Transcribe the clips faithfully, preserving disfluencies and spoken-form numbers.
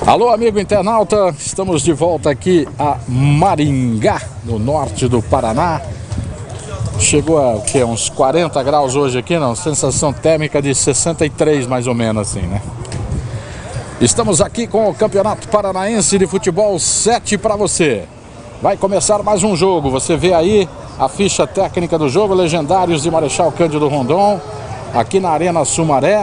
Alô, amigo internauta, estamos de volta aqui a Maringá, no norte do Paraná. Chegou a o quê? Uns quarenta graus hoje aqui, não? Sensação térmica de sessenta e três, mais ou menos assim, né? Estamos aqui com o Campeonato Paranaense de Futebol sete para você. Vai começar mais um jogo, você vê aí a ficha técnica do jogo, Legendários de Marechal Cândido Rondon, aqui na Arena Sumaré.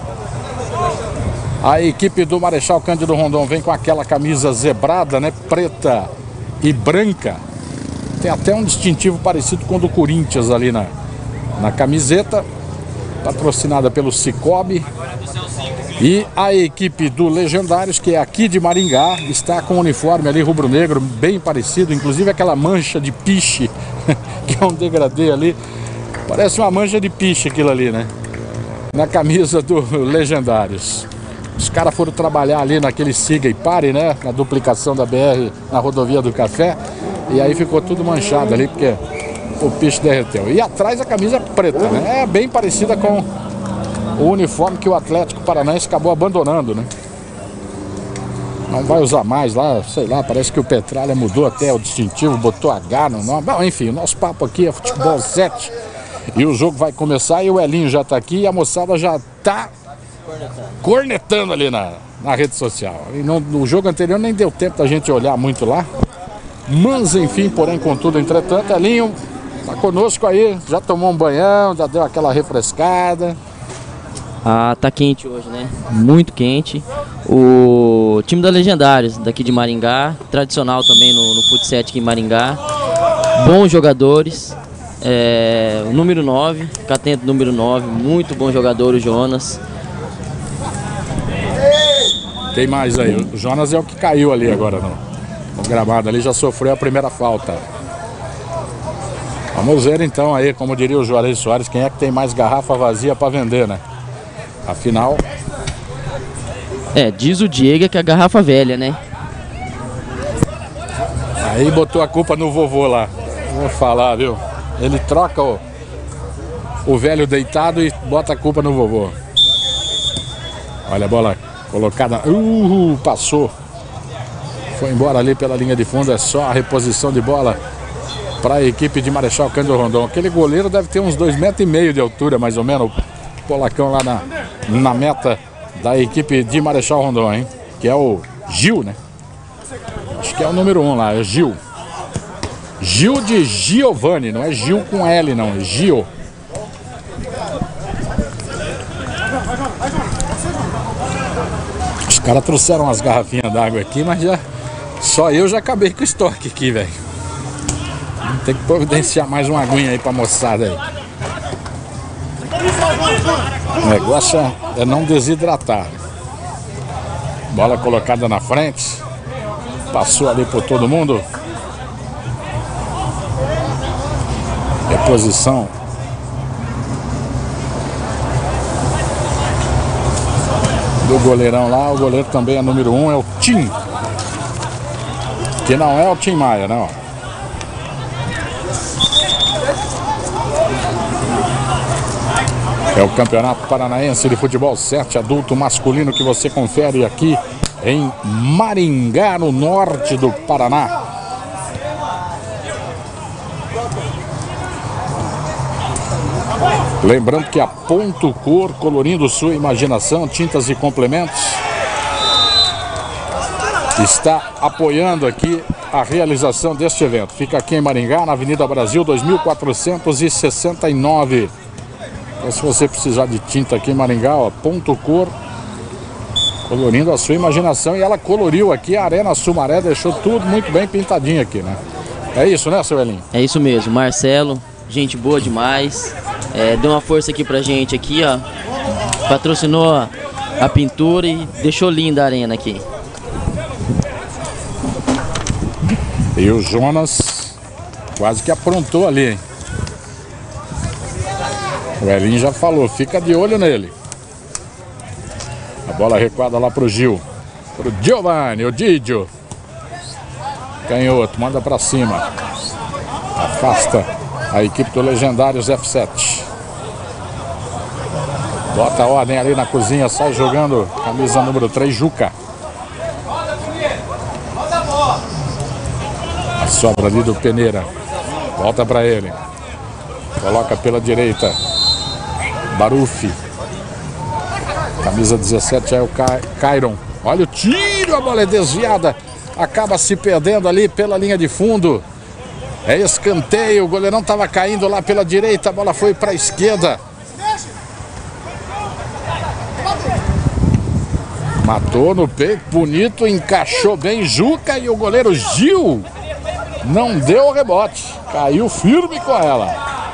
A equipe do Marechal Cândido Rondon vem com aquela camisa zebrada, né? Preta e branca. Tem até um distintivo parecido com o do Corinthians ali na, na camiseta. Patrocinada pelo Cicobi. E a equipe do Legendários, que é aqui de Maringá, está com o uniforme ali rubro-negro, bem parecido. Inclusive aquela mancha de piche, que é um degradê ali. Parece uma mancha de piche aquilo ali, né? Na camisa do Legendários. Os caras foram trabalhar ali naquele siga e pare, né? Na duplicação da B R na rodovia do Café. E aí ficou tudo manchado ali, porque o piche derreteu. E atrás a camisa preta, né? É bem parecida com o uniforme que o Atlético Paranaense acabou abandonando, né? Não vai usar mais lá, sei lá, parece que o Petralha mudou até o distintivo, botou H no nome. Bom, enfim, o nosso papo aqui é Futebol sete. E o jogo vai começar e o Elinho já tá aqui e a moçada já tá cornetando ali na, na rede social. E no, no jogo anterior nem deu tempo da gente olhar muito lá. Mas enfim, porém, contudo, entretanto, Elinho tá conosco aí, já tomou um banhão, já deu aquela refrescada. Ah, tá quente hoje, né? Muito quente. O time da Legendários, daqui de Maringá, tradicional também no, no Fut sete aqui em Maringá. Bons jogadores. É, o número nove, fica atento, número nove, muito bom jogador, o Jonas. Tem mais aí, o Jonas é o que caiu ali agora no, no gramado, ali já sofreu a primeira falta. Vamos ver então aí, como diria o Juarez Soares, quem é que tem mais garrafa vazia para vender, né? Afinal... É, diz o Diego que é a garrafa velha, né? Aí botou a culpa no vovô lá, vou falar, viu? Ele troca o, o velho deitado e bota a culpa no vovô. Olha a bola colocada. Uh, passou. Foi embora ali pela linha de fundo. É só a reposição de bola para a equipe de Marechal Cândido Rondon. Aquele goleiro deve ter uns dois metros e meio de altura, mais ou menos. O polacão lá na, na meta da equipe de Marechal Rondon, hein? Que é o Gil, né? Acho que é o número um lá, é Gil. Gil de Giovanni, não é Gil com L não, é Gil. Os caras trouxeram as garrafinhas d'água aqui, mas já só eu já acabei com o estoque aqui, velho. Tem que providenciar mais uma aguinha aí pra moçada aí. O negócio é não desidratar. Bola colocada na frente. Passou ali por todo mundo. Reposição. Do goleirão lá, o goleiro também é número um, é o Tim. Que não é o Tim Maia, não. É o Campeonato Paranaense de Futebol sete adulto masculino que você confere aqui em Maringá, no norte do Paraná. Lembrando que a Ponto Cor, colorindo sua imaginação, tintas e complementos, está apoiando aqui a realização deste evento. Fica aqui em Maringá, na Avenida Brasil dois mil quatrocentos e sessenta e nove. Então, se você precisar de tinta aqui em Maringá, ó, Ponto Cor, colorindo a sua imaginação. E ela coloriu aqui a Arena Sumaré, deixou tudo muito bem pintadinho aqui, né? É isso, né, seu Elinho? É isso mesmo, Marcelo, gente boa demais. É, deu uma força aqui pra gente aqui, ó. Patrocinou a, a pintura e deixou linda a arena aqui. E o Jonas quase que aprontou ali, hein? O Elinho já falou, fica de olho nele. A bola recuada lá pro Gil. Pro Giovanni, o Didio. Canhoto, manda pra cima. Afasta a equipe do Legendários F sete. Bota a ordem ali na cozinha, sai jogando camisa número três, Juca. Sobra ali do Peneira. Volta para ele. Coloca pela direita. Baruf. Camisa dezessete é o Cairon. Olha o tiro, a bola é desviada. Acaba se perdendo ali pela linha de fundo. É escanteio, o goleirão estava caindo lá pela direita. A bola foi para a esquerda. Matou no peito, bonito, encaixou bem Juca e o goleiro Gil não deu o rebote. Caiu firme com ela.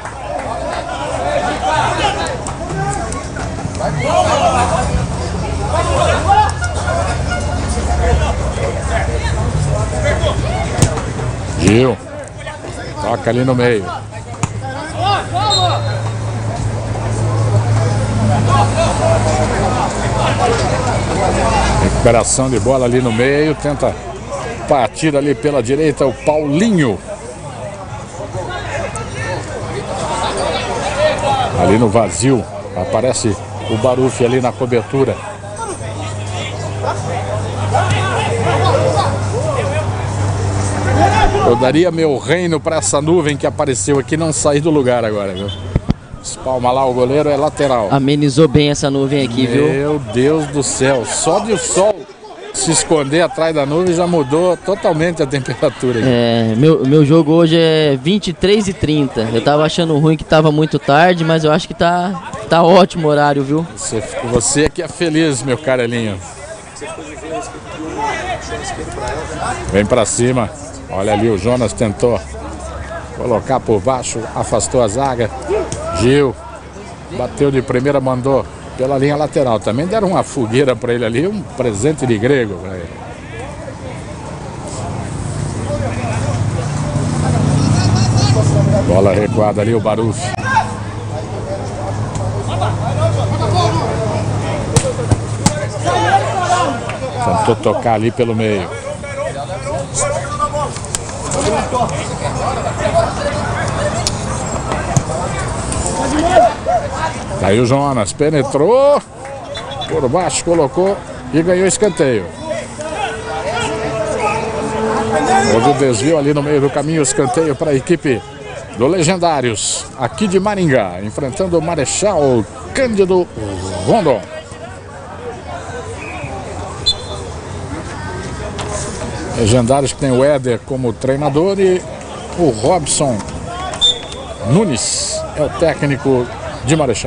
Gil. Toca ali no meio. Recuperação de bola ali no meio. Tenta partir ali pela direita o Paulinho. Ali no vazio. Aparece o Baruf ali na cobertura. Eu daria meu reino para essa nuvem que apareceu aqui não sair do lugar agora, viu? Espalma lá o goleiro, é lateral. Amenizou bem essa nuvem aqui, viu? Meu Deus do céu, só de o sol se esconder atrás da nuvem já mudou totalmente a temperatura aqui. É, meu, meu jogo hoje é vinte e três e trinta. Eu tava achando ruim que tava muito tarde, mas eu acho que tá, tá ótimo o horário, viu? Você, você que é feliz, meu carelinho. Vem pra cima. Olha ali, o Jonas tentou colocar por baixo, afastou a zaga. Gil bateu de primeira, mandou pela linha lateral. Também deram uma fogueira para ele ali, um presente de grego para ele. Bola recuada ali, o Baruf. Tentou tocar ali pelo meio. Aí o Jonas penetrou por baixo, colocou e ganhou escanteio. Houve o desvio ali no meio do caminho, escanteio para a equipe do Legendários, aqui de Maringá, enfrentando o Marechal Cândido Rondon. Legendários que tem o Éder como treinador e o Robson Nunes é o técnico de Marechal.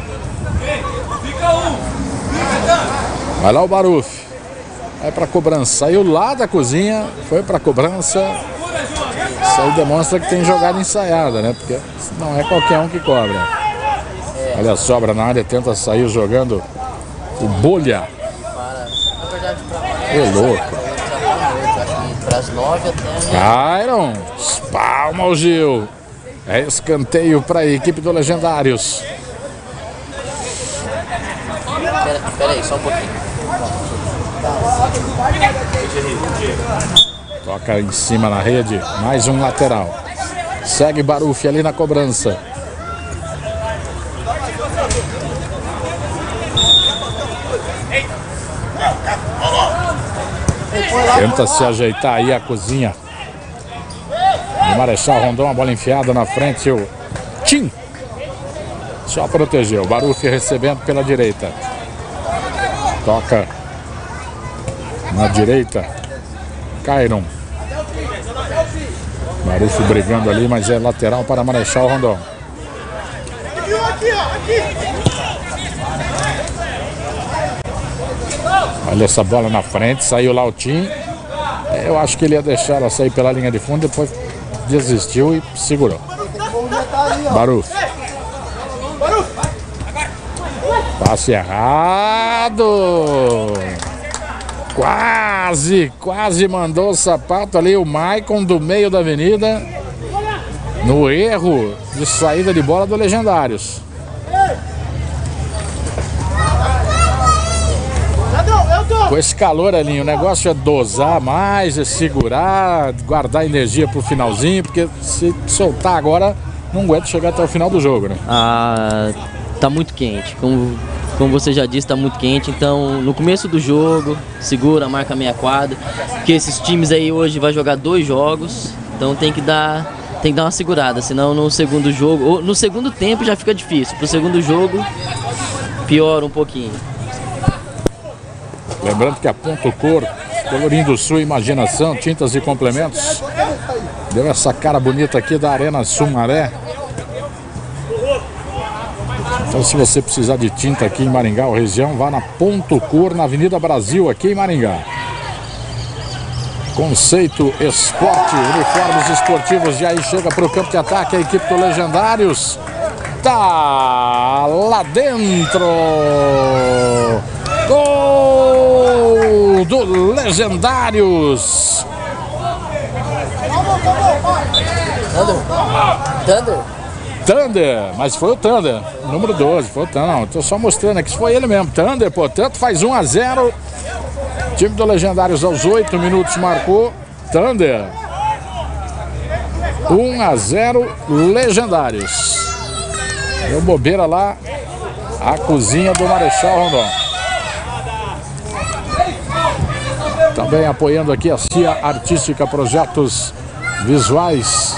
Vai lá o Baruf. Vai para cobrança. Saiu lá da cozinha, foi para cobrança. Isso aí demonstra que tem jogada ensaiada, né? Porque não é qualquer um que cobra. Olha a sobra na área, tenta sair jogando o Bolha. É louco. Cairon, espalma o Gil. É escanteio para a equipe do Legendários. Pera, pera aí, só um pouquinho. Toca em cima na rede, mais um lateral. Segue Baruf ali na cobrança. Tenta se ajeitar aí a cozinha. O Marechal Rondon, a bola enfiada na frente, o Tim só protegeu. Baruf recebendo pela direita. Toca na direita. Cairon. Baruf brigando ali, mas é lateral para Marechal Rondon. Olha essa bola na frente, saiu lá o Tim. Eu acho que ele ia deixar ela sair pela linha de fundo, depois desistiu e segurou. Baruf. Passe errado. Quase, quase mandou o sapato ali o Maicon do meio da avenida. No erro de saída de bola do Legendários. Com esse calor, Alinho, o negócio é dosar mais, é segurar, guardar energia pro finalzinho, porque se soltar agora, não aguenta chegar até o final do jogo, né? Ah, tá muito quente. Como, como você já disse, tá muito quente. Então, no começo do jogo, segura, marca meia quadra. Porque esses times aí hoje vai jogar dois jogos. Então tem que dar, tem que dar uma segurada, senão no segundo jogo, ou no segundo tempo já fica difícil. Pro segundo jogo piora um pouquinho. Lembrando que a Ponto Cor, colorindo sua imaginação, tintas e complementos, deu essa cara bonita aqui da Arena Sumaré. Então, se você precisar de tinta aqui em Maringá ou região, vá na Ponto Cor, na Avenida Brasil, aqui em Maringá. Conceito Esporte, uniformes esportivos. E aí chega para o campo de ataque a equipe do Legendários. Tá lá dentro. Gol do Legendários. Thunder? Thunder, mas foi o Thunder, número doze, foi o Thunder, não, tô só mostrando aqui, foi ele mesmo, Thunder, portanto, faz um a zero, time do Legendários aos oito minutos marcou, Thunder, um a zero, Legendários, deu bobeira lá, a cozinha do Marechal Rondon, também apoiando aqui a C I A Artística Projetos Visuais,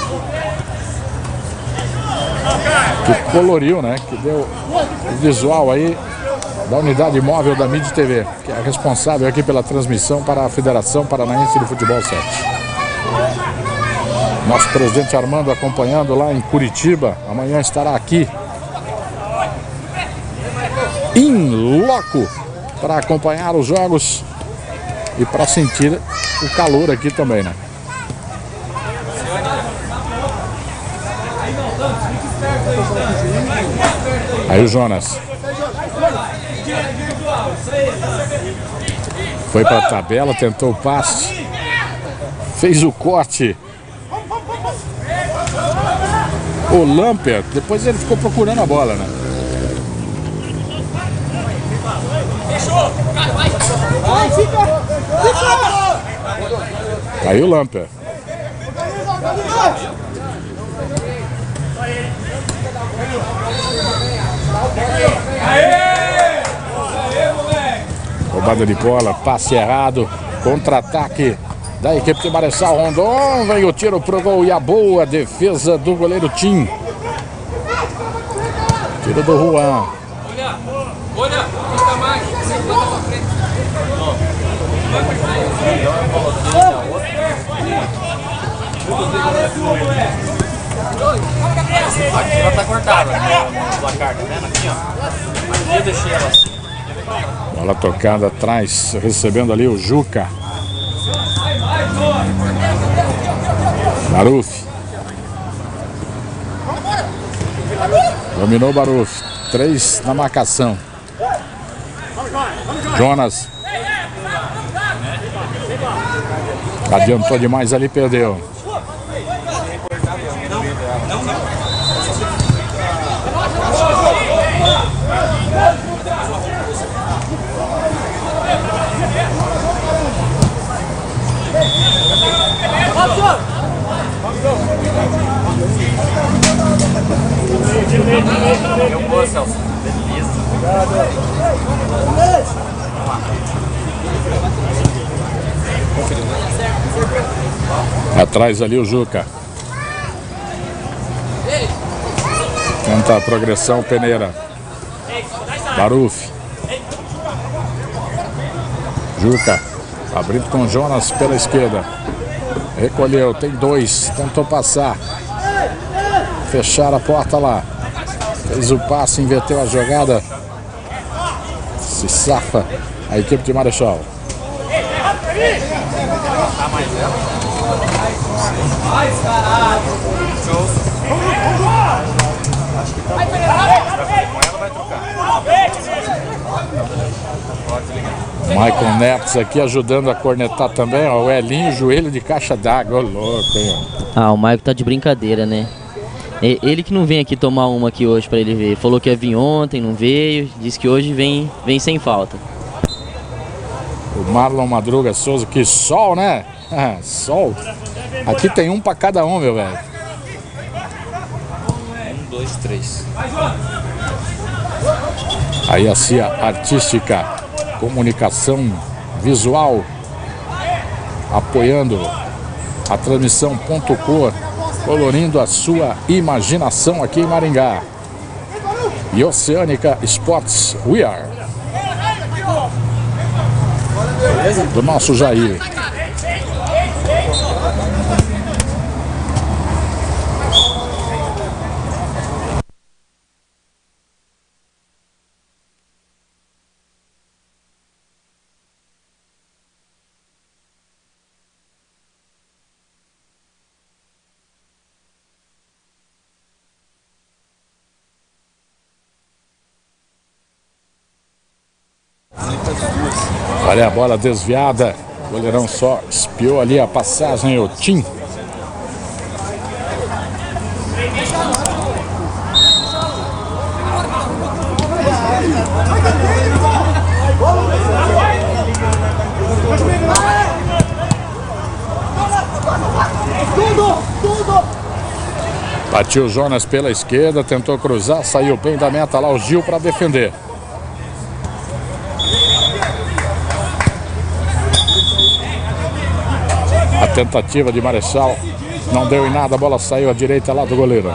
que coloriu, né? Que deu o visual aí da unidade móvel da Mídia T V, que é responsável aqui pela transmissão para a Federação Paranaense de Futebol sete. Nosso presidente Armando acompanhando lá em Curitiba, amanhã estará aqui em loco para acompanhar os jogos e para sentir o calor aqui também, né? Aí o Jonas foi para a tabela, tentou o passe, fez o corte. O Lamper, depois ele ficou procurando a bola, né? Aí o Lamper. Roubada de bola, passe errado, contra-ataque da equipe de Marechal Rondon, vem o tiro pro gol e a boa defesa do goleiro Tim. Tiro do Juan. Olha, olha, fica mais, levanta pra frente. Aqui ela tá cortada no placar, tá vendo aqui, ó? Aqui eu deixei ela assim. Bola tocada atrás, recebendo ali o Juca. Baruf. Dominou o Baruf. Três na marcação. Jonas. Adiantou demais ali, perdeu. Eu vou, Celso. Beleza. Atrás ali o Juca. Tenta a progressão, Peneira. Baruf. Juca. Abrindo com Jonas pela esquerda. Recolheu, tem dois. Tentou passar. Fechar a porta lá. Fez o passe, inverteu a jogada. Se safa a equipe de Marechal. Michael Neps aqui ajudando a cornetar também, ó, o Elinho, joelho de caixa d'água, louco, hein? Ah, o Michael tá de brincadeira, né? Ele que não vem aqui tomar uma aqui hoje pra ele ver. Falou que ia vir ontem, não veio. Disse que hoje vem, vem sem falta. O Marlon Madruga Souza, que sol, né? Ah, sol. Aqui tem um pra cada um, meu velho. Um, dois, três. Aí a C I A Artística, comunicação visual, apoiando A transmissão ponto cor, colorindo a sua imaginação aqui em Maringá. E Oceânica Sports We Are. Do nosso Jair. Olha a bola desviada. O goleirão só espiou ali a passagem, o Tim. Partiu o Jonas pela esquerda, tentou cruzar, saiu bem da meta lá o Gil para defender. A tentativa de Marechal não deu em nada, a bola saiu à direita lá do goleiro.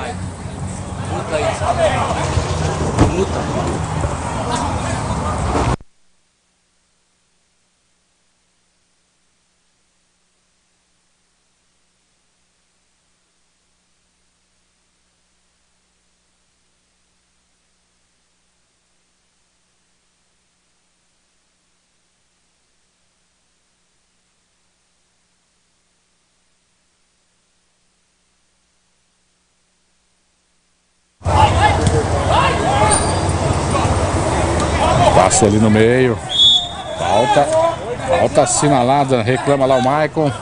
Passe ali no meio. Falta. Falta assinalada. Reclama lá o Maicon.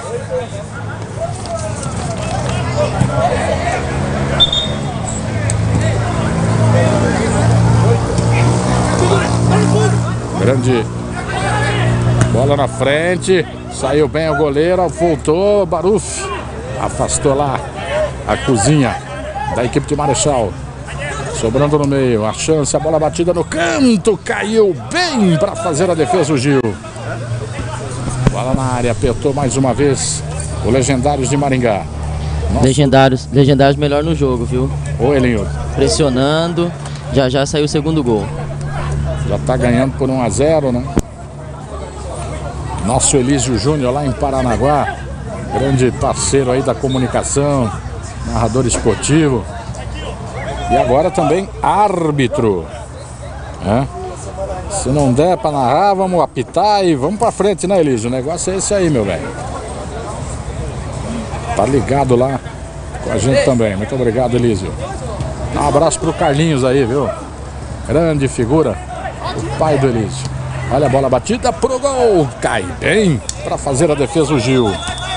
Grande bola na frente. Saiu bem o goleiro. Voltou. Baruf. Afastou lá a cozinha da equipe de Marechal. Sobrando no meio, a chance, a bola batida no canto, caiu bem para fazer a defesa o Gil. Bola na área, apertou mais uma vez o Legendários de Maringá. Nossa. Legendários, Legendários melhor no jogo, viu? Ô, Elinho. Pressionando, já já saiu o segundo gol. Já tá ganhando por um a zero, né? Nosso Elísio Júnior lá em Paranaguá, grande parceiro aí da comunicação, narrador esportivo. E agora também árbitro. É. Se não der para narrar, vamos apitar e vamos para frente, né, Elísio? O negócio é esse aí, meu velho. Tá ligado lá com a gente também. Muito obrigado, Elísio. Um abraço pro Carlinhos aí, viu? Grande figura, o pai do Elísio. Olha a bola batida pro gol. Cai bem para fazer a defesa o Gil.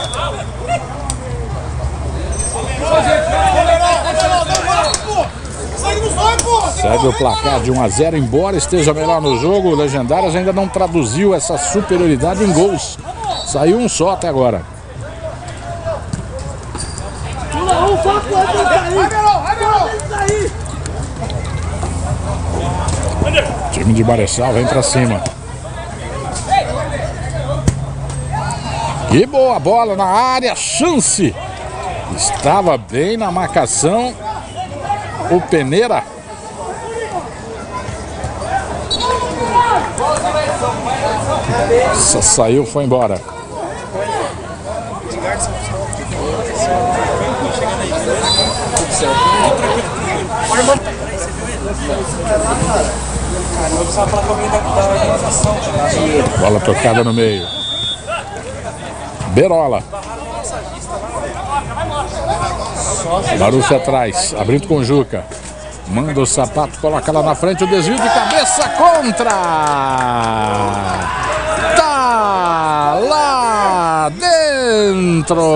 Segue o placar de um a zero, embora esteja melhor no jogo. O Legendários ainda não traduziu essa superioridade em gols. Saiu um só até agora. O time de Marechal vem pra cima. Que boa bola na área, chance. Estava bem na marcação o Peneira. Só saiu, foi embora. Bola tocada no meio. Berola. Barulho atrás, abrindo com o Juca. Manda o sapato, coloca lá na frente, o desvio de cabeça contra. Tá lá dentro.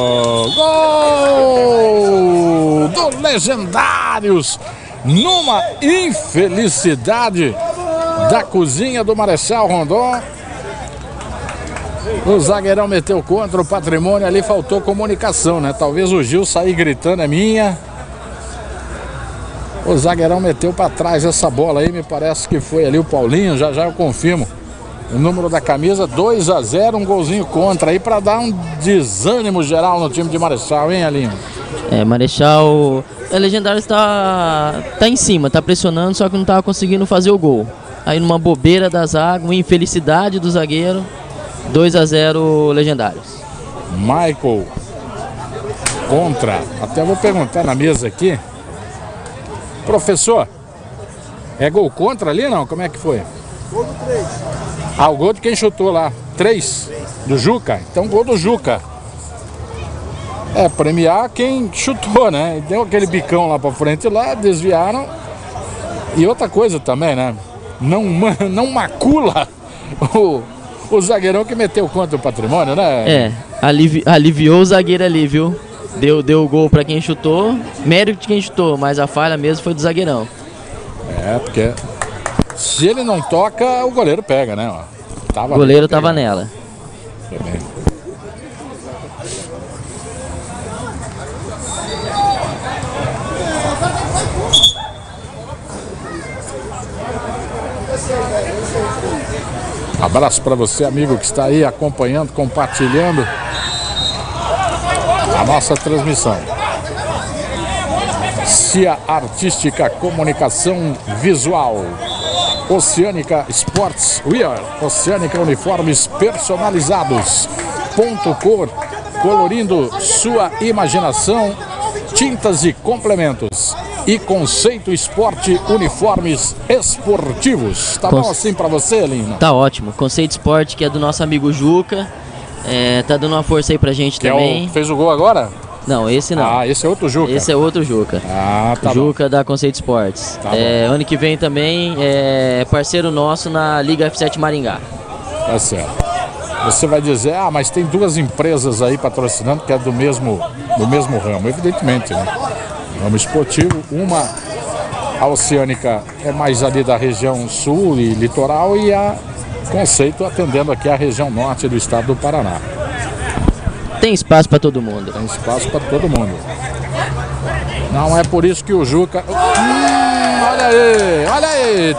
Gol do Legendários. Numa infelicidade da cozinha do Marechal Rondon. O zagueirão meteu contra o Patrimônio, ali faltou comunicação, né? Talvez o Gil sair gritando é minha. O zagueirão meteu para trás essa bola aí, me parece que foi ali o Paulinho, já já eu confirmo. o número da camisa, dois a zero, um golzinho contra aí para dar um desânimo geral no time de Marechal, hein, Alinho? É, Marechal, a Legendário está tá em cima, tá pressionando, só que não estava conseguindo fazer o gol. Aí numa bobeira da zaga, uma infelicidade do zagueiro, dois a zero Legendários. Michael contra, até vou perguntar na mesa aqui, professor, é gol contra ali não? Como é que foi? Gol do três. Ah, o gol de quem chutou lá, três do Juca, então gol do Juca. É, premiar quem chutou, né? Deu aquele bicão lá pra frente lá, desviaram. E outra coisa também, né? Não, não macula o, o zagueirão que meteu contra o Patrimônio, né? É, alivi, aliviou o zagueiro ali, viu? Deu, deu o gol pra quem chutou, mérito de quem chutou, mas a falha mesmo foi do zagueirão. É, porque se ele não toca, o goleiro pega, né? Tava o goleiro tava nela. Também. Abraço para você, amigo, que está aí acompanhando, compartilhando a nossa transmissão. Cia Artística Comunicação Visual, Oceânica Sports Wear, Oceânica Uniformes Personalizados, Ponto Cor, colorindo sua imaginação, tintas e complementos. E Conceito Esporte Uniformes Esportivos. Tá Conce... bom assim pra você, Lino? Tá ótimo. Conceito Esporte, que é do nosso amigo Juca. É, tá dando uma força aí pra gente que também. É o... Fez o gol agora? Não, esse não. Ah, esse é outro Juca. Esse é outro Juca. Ah, tá Juca bom. da Conceito Esportes. Tá é, ano que vem também é parceiro nosso na Liga F sete Maringá. Tá certo. Você vai dizer, ah, mas tem duas empresas aí patrocinando que é do mesmo, do mesmo ramo. Evidentemente, né? Ramo esportivo, uma, a Oceânica é mais ali da região sul e litoral, e a Conceito atendendo aqui a região norte do estado do Paraná. Tem espaço para todo mundo. Tem espaço para todo mundo. Não é por isso que o Juca... Hum, olha aí, olha aí,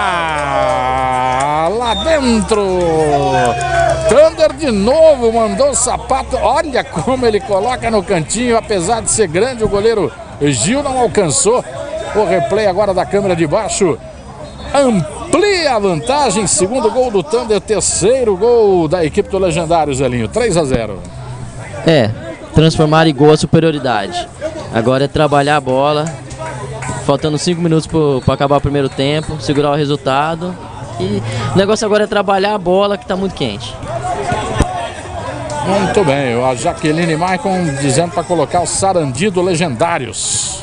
tá lá dentro. Thunder de novo, mandou o sapato. Olha como ele coloca no cantinho, apesar de ser grande, o goleiro Gil não alcançou. O replay agora da câmera de baixo amplia a vantagem. Segundo gol do Thunder, terceiro gol da equipe do Legendário, Zelinho. três a zero. É, transformar em gol a superioridade. Agora é trabalhar a bola. Faltando cinco minutos para acabar o primeiro tempo, segurar o resultado. E o negócio agora é trabalhar a bola, que está muito quente. Muito bem, a Jaqueline Maicon dizendo para colocar o Sarandi do Legendários.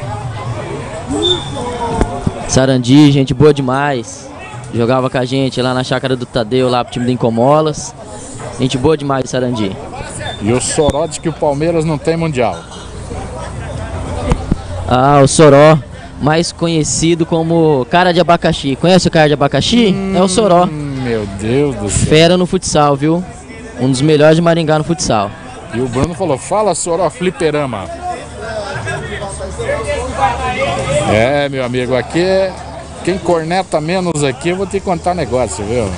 Sarandi, gente boa demais. Jogava com a gente lá na chácara do Tadeu, lá pro time do Incomolas. Gente boa demais, Sarandi. E o Soró diz que o Palmeiras não tem mundial. Ah, o Soró, mais conhecido como cara de abacaxi. Conhece o cara de abacaxi? Hum, é o Soró. Meu Deus do céu. Fera no futsal, viu? Um dos melhores de Maringá no futsal. E o Bruno falou, fala Soró fliperama. É, meu amigo, aqui quem corneta menos aqui, eu vou te contar um negócio, viu?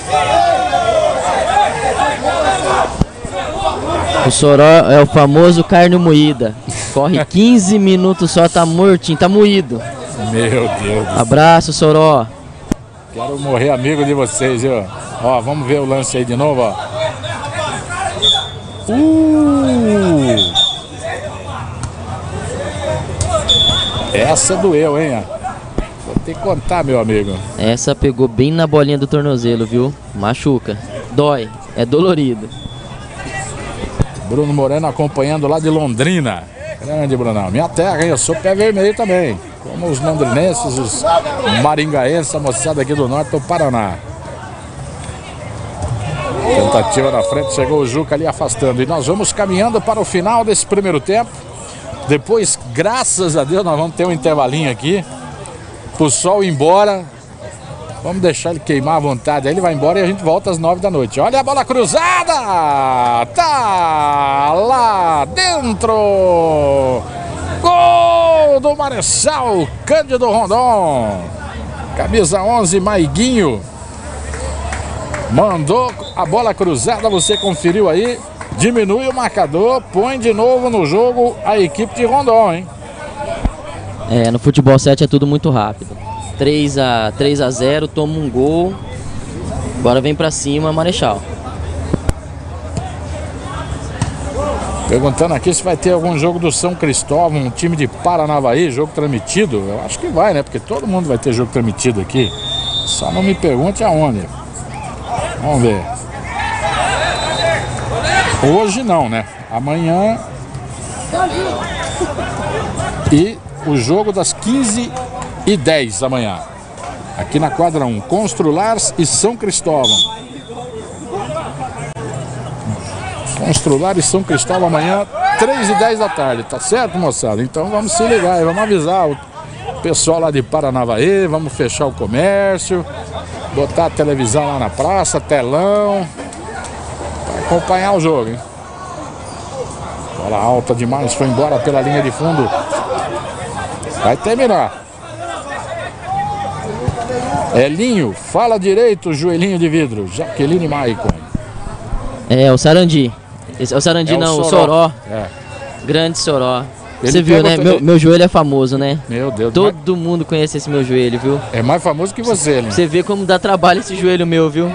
O Soró é o famoso carne moída. Corre quinze minutos só, tá mortinho, tá moído. Meu Deus do Abraço, Soró. Quero morrer amigo de vocês, viu? Ó, vamos ver o lance aí de novo, ó. Uh! Essa doeu, hein? Vou ter que contar, meu amigo. Essa pegou bem na bolinha do tornozelo, viu? Machuca. Dói. É dolorido. Bruno Moreno acompanhando lá de Londrina. Grande, Brunão. Minha terra, hein? Eu sou pé vermelho também. Como os londrinenses, os maringaenses, a moçada aqui do norte do Paraná. Tentativa na frente, chegou o Juca ali afastando. E nós vamos caminhando para o final desse primeiro tempo. Depois, graças a Deus, nós vamos ter um intervalinho aqui. Pro sol ir embora. Vamos deixar ele queimar à vontade. Aí ele vai embora e a gente volta às nove da noite. Olha a bola cruzada! Tá lá dentro! Gol do Marechal Cândido Rondon. Camisa onze, Maiguinho. Mandou a bola cruzada, você conferiu aí. Diminui o marcador, põe de novo no jogo a equipe de Rondon, hein? É, no futebol sete é tudo muito rápido. três a zero, toma um gol. Agora vem pra cima, Marechal. Perguntando aqui se vai ter algum jogo do São Cristóvão, um time de Paranavaí, jogo transmitido. Eu acho que vai, né? Porque todo mundo vai ter jogo transmitido aqui. Só não me pergunte aonde. Vamos ver. Hoje não, né? Amanhã. E o jogo das quinze e dez amanhã. Aqui na quadra um. Construlars e São Cristóvão. Constrular e São Cristóvão amanhã, três e dez da tarde, tá certo, moçada? Então vamos se ligar, vamos avisar o pessoal lá de Paranavaí, vamos fechar o comércio, botar a televisão lá na praça, telão, para acompanhar o jogo, hein? Bola alta demais, foi embora pela linha de fundo. Vai terminar. Elinho, fala direito, joelhinho de vidro. Jaqueline Maicon. É, o Sarandi. Esse é o Sarandi, é não, o Soró. O Soró. É. Grande Soró. Ele Você viu, né? todo... Meu, meu joelho é famoso, né? Meu Deus. Todo mas... mundo conhece esse meu joelho, viu? É mais famoso que você, né? Você vê como dá trabalho esse joelho meu, viu?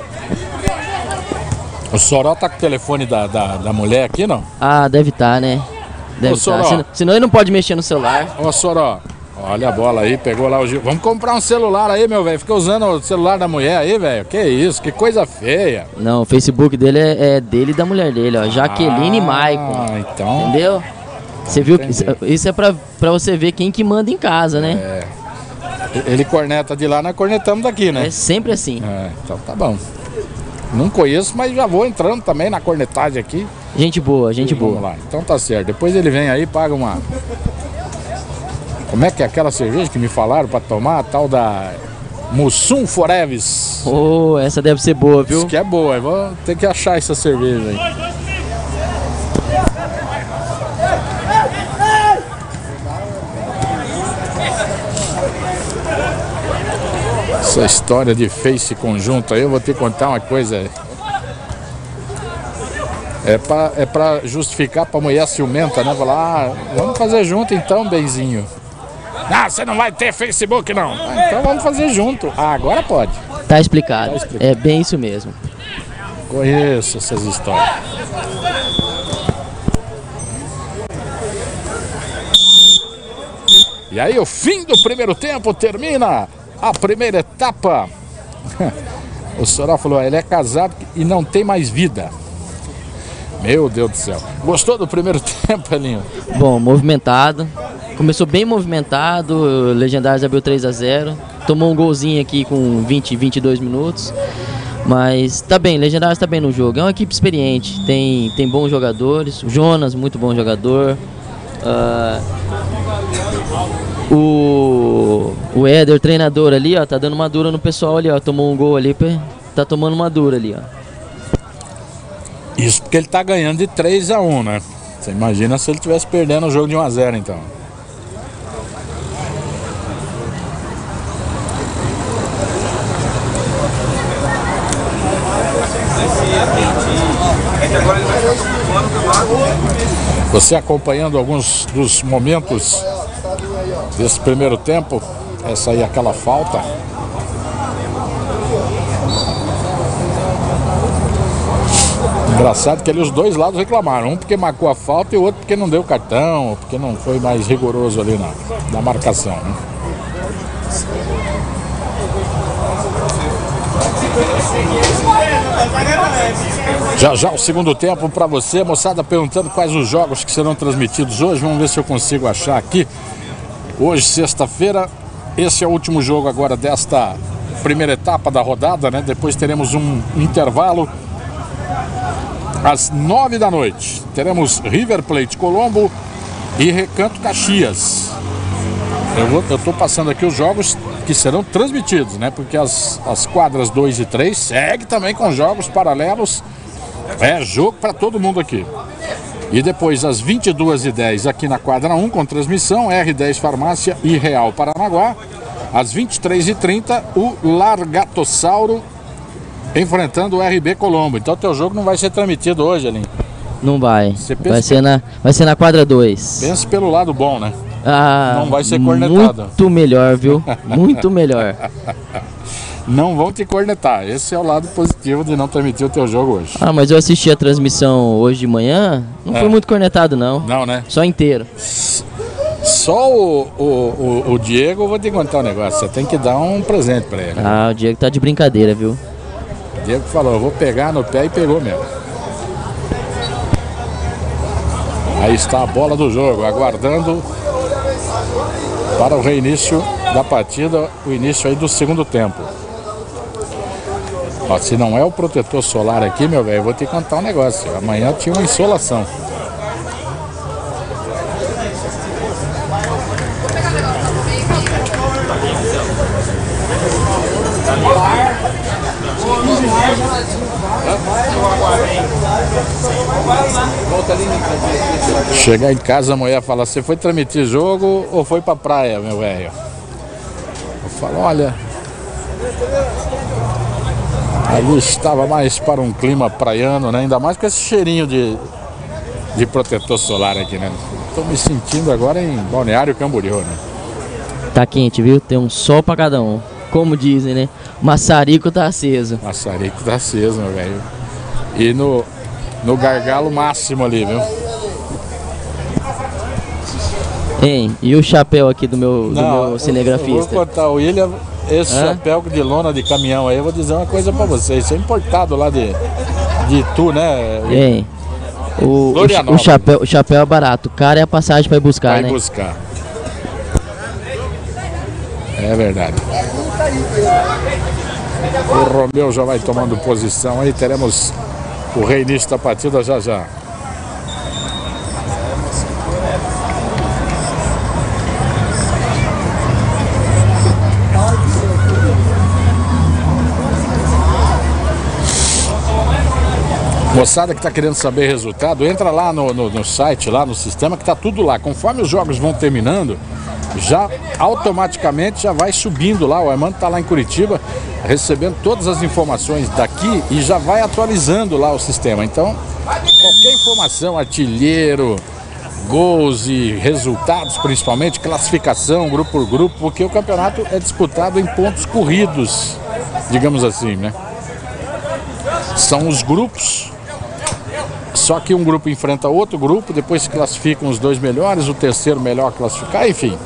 O Soró tá com o telefone da, da, da mulher aqui, não? Ah, deve estar, tá, né? Deve estar. Tá. Senão, senão ele não pode mexer no celular. Ô, Soró, olha a bola aí, pegou lá o Gil. Vamos comprar um celular aí, meu velho. Fica usando o celular da mulher aí, velho. Que isso, que coisa feia. Não, o Facebook dele é, é dele e da mulher dele, ó. Jaqueline ah, Maicon. Ah, então. Entendeu? Você viu? Isso, isso é pra, pra você ver quem que manda em casa, né? É. Ele corneta de lá, nós cornetamos daqui, né? É sempre assim. É, então tá bom. Não conheço, mas já vou entrando também na cornetagem aqui. Gente boa, gente boa. Vamos lá, então tá certo. Depois ele vem aí, paga uma... Como é que é aquela cerveja que me falaram pra tomar? A tal da Mussum Foreves. Oh, essa deve ser boa, viu? Isso que é boa, eu vou ter que achar essa cerveja aí. Essa história de Face conjunto aí, eu vou ter que contar uma coisa. É pra, é pra justificar pra mulher ciumenta, né? Falar, ah, vamos fazer junto então, benzinho. Ah, você não vai ter Facebook não. Ah, então vamos fazer junto. Ah, agora pode. Tá explicado. Tá explicado. É bem isso mesmo. Conheço essas histórias. E aí o fim do primeiro tempo termina a primeira etapa. O Soró falou, ele é casado e não tem mais vida. Meu Deus do céu. Gostou do primeiro tempo, Elinho? Bom, movimentado. Começou bem movimentado. O Legendários abriu três a zero. Tomou um golzinho aqui com vinte, vinte e dois minutos. Mas tá bem, Legendários tá bem no jogo. É uma equipe experiente. Tem, tem bons jogadores. O Jonas, muito bom jogador. Uh, o, o Éder, treinador ali, ó, tá dando uma dura no pessoal ali, ó. Tomou um gol ali, tá tomando uma dura ali, ó. Isso porque ele tá ganhando de três a um, né? Você imagina se ele estivesse perdendo o jogo de um a zero, então. Você acompanhando alguns dos momentos desse primeiro tempo. Essa aí é aquela falta. Engraçado que ali os dois lados reclamaram. Um porque marcou a falta e o outro porque não deu cartão, porque não foi mais rigoroso ali na, na marcação, né? Já já o segundo tempo para você, moçada, perguntando quais os jogos que serão transmitidos hoje. Vamos ver se eu consigo achar aqui. Hoje, sexta-feira, esse é o último jogo agora desta primeira etapa da rodada, né? Depois teremos um intervalo. Às nove da noite, teremos River Plate Colombo e Recanto Caxias. Eu estou passando aqui os jogos que serão transmitidos, né? Porque as, as quadras dois e três segue também com jogos paralelos. É jogo para todo mundo aqui. E depois, às vinte e duas e dez, aqui na quadra um, com transmissão, R dez Farmácia e Real Paranaguá. Às vinte e três e trinta, o Largatossauro enfrentando o R B Colombo. Então teu jogo não vai ser transmitido hoje, Aline. Não vai. Vai ser, que... na, vai ser na quadra dois. Pense pelo lado bom, né? Ah, não vai ser cornetado. Muito melhor, viu? Muito melhor. Não vão te cornetar. Esse é o lado positivo de não transmitir o teu jogo hoje. Ah, mas eu assisti a transmissão hoje de manhã. Não é. foi muito cornetado, não. Não, né? Só inteiro. Só o, o, o, o Diego, eu vou te contar um negócio. Você tem que dar um presente pra ele. Ah, o Diego tá de brincadeira, viu? O Diego falou, eu vou pegar no pé e pegou mesmo. Aí está a bola do jogo, aguardando para o reinício da partida, o início aí do segundo tempo. Ó, se não é o protetor solar aqui, meu velho, eu vou te contar um negócio. Amanhã tinha uma insolação. Chegar em casa, a mulher fala, você foi transmitir jogo ou foi pra praia, meu velho? Eu falo, olha, ali estava mais para um clima praiano, né? Ainda mais com esse cheirinho de, de protetor solar aqui, né? Tô me sentindo agora em Balneário Camboriú, né? Tá quente, viu? Tem um sol pra cada um. Como dizem, né? Maçarico tá aceso. Maçarico tá aceso, meu velho. E no, no gargalo máximo ali, viu? Hein? E o chapéu aqui do meu, do Não, meu cinegrafista? Eu vou contar, o William, esse Hã? chapéu de lona de caminhão aí, eu vou dizer uma coisa pra vocês. Isso é importado lá de, de Itu, né? Hein? O, o, o, chapéu, o chapéu é barato, o cara é a passagem pra ir buscar, vai né? buscar. É verdade. O Romeu já vai tomando posição aí, teremos o reinício da partida já já. Moçada que está querendo saber resultado, entra lá no, no, no site, lá no sistema, que está tudo lá. Conforme os jogos vão terminando, já automaticamente já vai subindo lá. O Armando está lá em Curitiba, recebendo todas as informações daqui e já vai atualizando lá o sistema. Então, qualquer informação, artilheiro, gols e resultados, principalmente, classificação, grupo por grupo, porque o campeonato é disputado em pontos corridos, digamos assim, né? São os grupos. Só que um grupo enfrenta outro grupo, depois se classificam os dois melhores, o terceiro melhor classificar, enfim.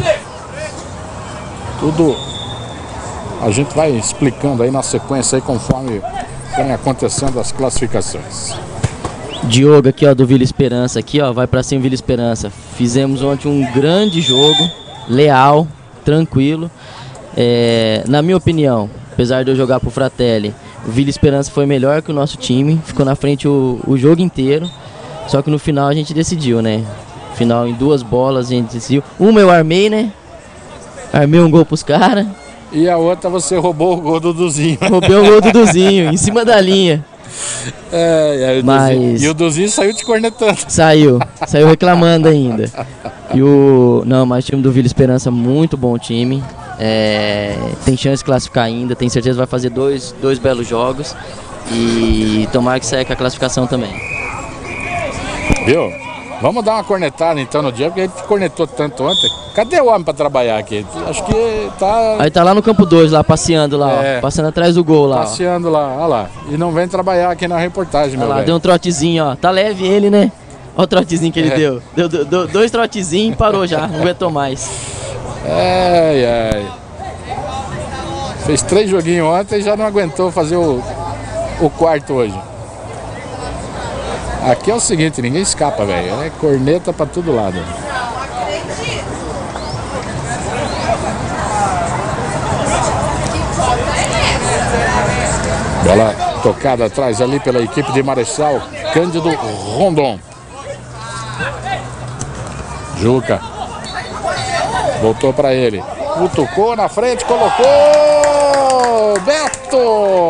Tudo a gente vai explicando aí na sequência aí conforme vem acontecendo as classificações. Diogo aqui, ó, do Vila Esperança aqui, ó, vai pra cima Vila Esperança. Fizemos ontem um grande jogo, leal, tranquilo. É, na minha opinião, apesar de eu jogar pro Fratelli, o Vila Esperança foi melhor que o nosso time, ficou na frente o, o jogo inteiro, só que no final a gente decidiu, né? No final, em duas bolas a gente decidiu. Uma eu armei, né? Armei um gol pros caras. E a outra você roubou o gol do Duzinho. Roubei o gol do Duzinho, em cima da linha. É, é, o Mas... Duzinho. E o Duzinho saiu te cornetando. Saiu, saiu reclamando ainda. E o... Não, mas o time do Vila Esperança, muito bom time. É, tem chance de classificar ainda, tem certeza que vai fazer dois, dois belos jogos e tomara que saia com a classificação também. Viu? Vamos dar uma cornetada então no dia, porque a gente cornetou tanto ontem. Cadê o homem pra trabalhar aqui? Acho que tá... Aí tá lá no campo dois, lá passeando lá, é, ó, passando atrás do gol lá. Passeando ó. lá, olha lá. E não vem trabalhar aqui na reportagem, olha meu lá, velho. Deu um trotezinho, ó. Tá leve ele, né? Olha o trotezinho que ele é. deu. Deu, deu, deu dois trotezinhos e parou já, não aguentou mais. Ai, ai. Fez três joguinhos ontem e já não aguentou fazer o, o quarto hoje. Aqui é o seguinte, ninguém escapa, velho. É corneta pra todo lado. Bola tocada atrás ali pela equipe de Marechal Cândido Rondon. Juca. Voltou para ele. Tocou na frente, colocou. Beto.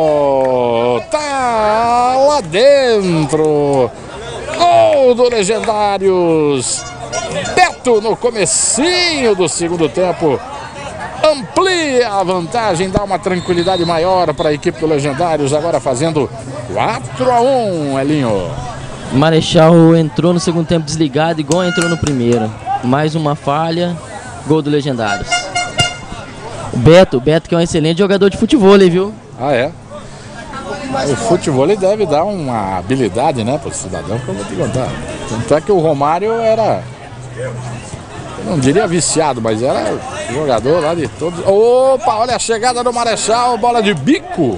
Tá lá dentro. Gol do Legendários. Beto no comecinho do segundo tempo. amplia a vantagem, dá uma tranquilidade maior para a equipe do Legendários, agora fazendo quatro a um, Elinho. Marechal entrou no segundo tempo desligado, igual entrou no primeiro. Mais uma falha, gol do Legendários. O Beto, o Beto que é um excelente jogador de futebol, viu? Ah, é? O futebol deve dar uma habilidade, né, para o cidadão, que eu vou te contar. Tanto é que o Romário era, eu não diria viciado, mas era jogador lá de todos. Opa, olha a chegada do Marechal, bola de bico.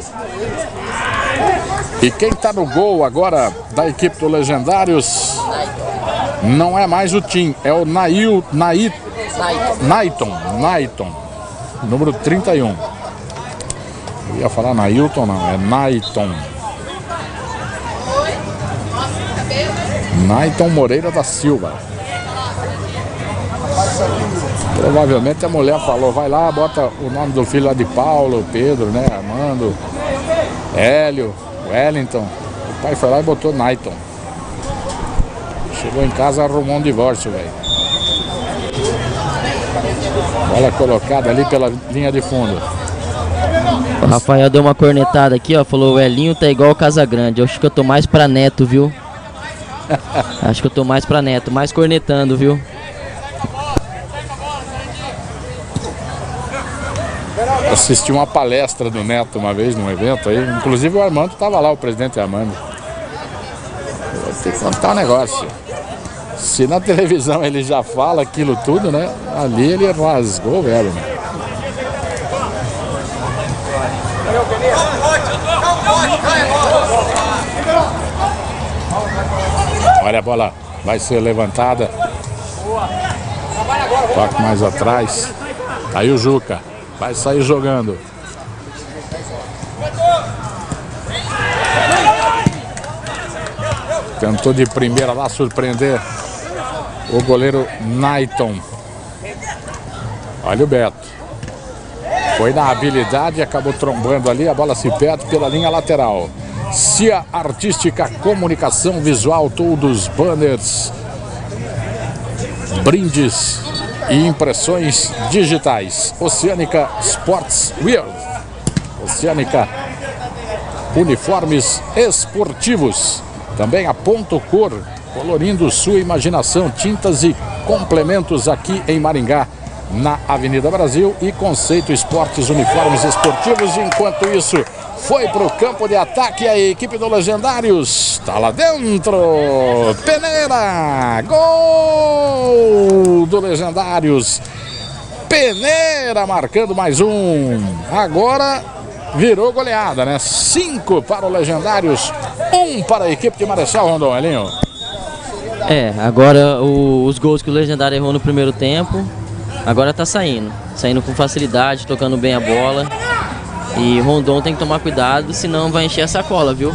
E quem está no gol agora da equipe do Legendários não é mais o Tim, é o Nail, Nail, Naiton, Naiton, número trinta e um. Eu ia falar Nailton, não, é Naiton. Naiton Moreira da Silva. Provavelmente a mulher falou, vai lá, bota o nome do filho lá de Paulo, Pedro, né, Armando, Hélio, Wellington. O pai foi lá e botou Naiton. Chegou em casa, arrumou um divórcio, velho. Bola colocada ali pela linha de fundo. O Rafael deu uma cornetada aqui, ó, falou, o Elinho tá igual o Casagrande. Eu acho que eu tô mais pra Neto, viu? Acho que eu tô mais pra Neto, mais cornetando, viu? Assisti uma palestra do Neto uma vez num evento aí, inclusive o Armando tava lá, o presidente Armando. Eu vou ter que contar um negócio. Se na televisão ele já fala aquilo tudo, né? Ali ele rasgou o velho, né? Olha a bola, vai ser levantada. Toque mais atrás. Aí o Juca vai sair jogando. Tentou de primeira lá surpreender o goleiro Naiton. Olha o Beto. Foi na habilidade e acabou trombando ali. A bola se perde pela linha lateral. Cia Artística, comunicação visual, todos banners, brindes e impressões digitais. Oceânica Sports Wear. Oceânica uniformes esportivos. Também a Ponto Cor, colorindo sua imaginação, tintas e complementos aqui em Maringá, na Avenida Brasil, e Conceito Esportes, uniformes esportivos. Enquanto isso, foi para o campo de ataque a equipe do Legendários. Está lá dentro. Peneira. Gol do Legendários. Peneira marcando mais um. Agora virou goleada, né? Cinco para o Legendários, um para a equipe de Marechal Rondon, Elinho. É, agora o, os gols que o Legendário errou no primeiro tempo, agora tá saindo. Saindo com facilidade, tocando bem a bola. E Rondon tem que tomar cuidado, senão vai encher a sacola, viu?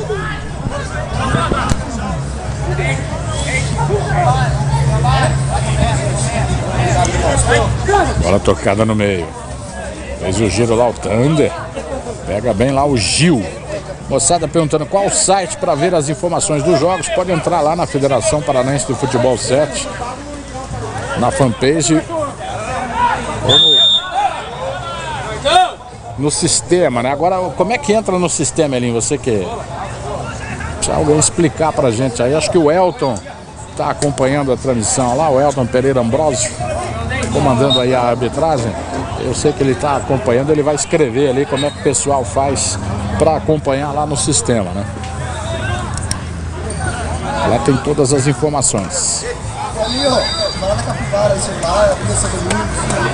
Bola tocada no meio. Fez o giro lá o Thunder. Pega bem lá o Gil. Moçada perguntando qual site para ver as informações dos jogos. Pode entrar lá na Federação Paranaense de Futebol sete, na fanpage, ou no, no sistema, né? Agora, como é que entra no sistema, Elinho? Você que... Precisa alguém explicar pra gente aí. Acho que o Elton tá acompanhando a transmissão lá, o Elton Pereira Ambrosio, comandando aí a arbitragem. Eu sei que ele está acompanhando, ele vai escrever ali como é que o pessoal faz para acompanhar lá no sistema, né? Lá tem todas as informações. Ali, ó, vai lá na capivara, isso lá, a criança do mundo.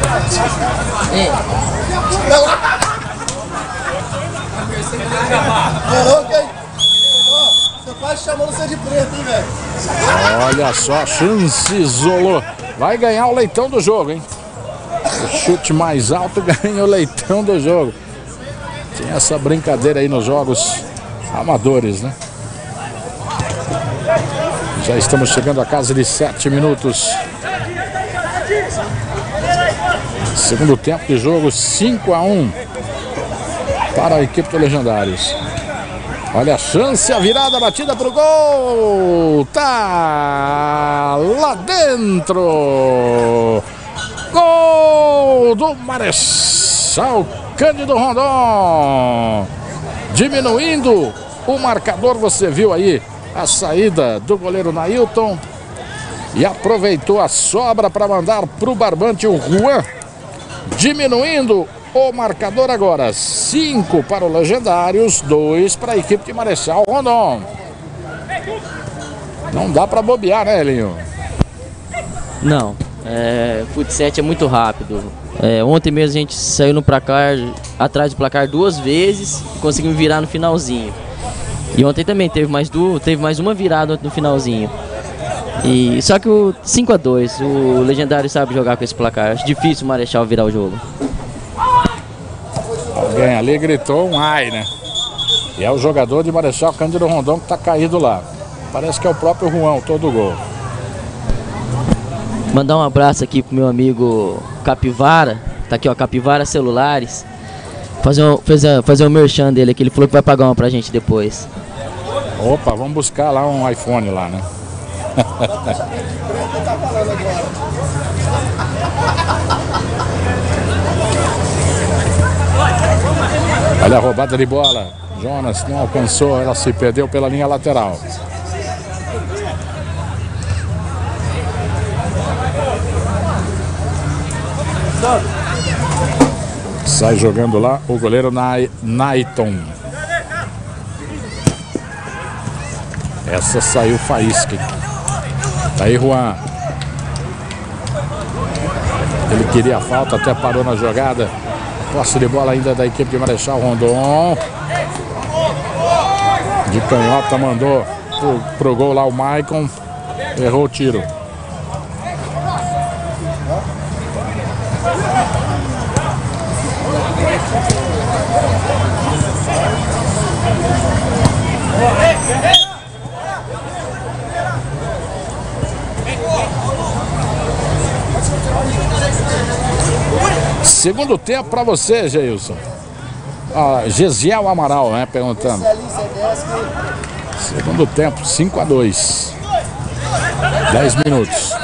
Seu pai chamando você de preto, hein, velho? Olha só, chance isolou. Vai ganhar o leitão do jogo, hein? O chute mais alto ganha o leitão do jogo. Tem essa brincadeira aí nos jogos amadores, né? Já estamos chegando a casa de sete minutos. Segundo tempo de jogo, cinco a um para a equipe do Legendários. Olha a chance, a virada, a batida pro gol. Tá lá dentro. Gol do Marechal. Marechal Cândido Rondon. Diminuindo o marcador, você viu aí a saída do goleiro Nailton. E aproveitou a sobra para mandar para o barbante o Juan. Diminuindo o marcador agora. cinco para o Legendários, dois para a equipe de Marechal Rondon. Não dá para bobear, né, Elinho? Não. É, fut sete é muito rápido. É, ontem mesmo a gente saiu no placar, atrás do placar duas vezes e conseguimos virar no finalzinho. E ontem também teve mais, du teve mais uma virada no finalzinho. E, só que o cinco a dois, o Legendário sabe jogar com esse placar. Acho difícil o Marechal virar o jogo. Alguém ali gritou um ai, né? E é o jogador de Marechal Cândido Rondon que está caído lá. Parece que é o próprio Juan, todo gol. Mandar um abraço aqui pro meu amigo Capivara. Tá aqui, ó, Capivara Celulares. Fazer um, fazer, fazer um merchan dele aqui. Ele falou que vai pagar uma pra gente depois. Opa, vamos buscar lá um iPhone lá, né? Olha a roubada de bola. Jonas não alcançou, ela se perdeu pela linha lateral. Sai jogando lá o goleiro Nailton. Essa saiu faísca. Tá aí Juan. Ele queria a falta, até parou na jogada. Posse de bola ainda da equipe de Marechal Rondon. De canhota mandou pro, pro gol lá o Maicon. Errou o tiro. Segundo tempo para você, Geilson. Ah, Gesiel Amaral, né? Perguntando. Segundo tempo, cinco a dois. dez minutos.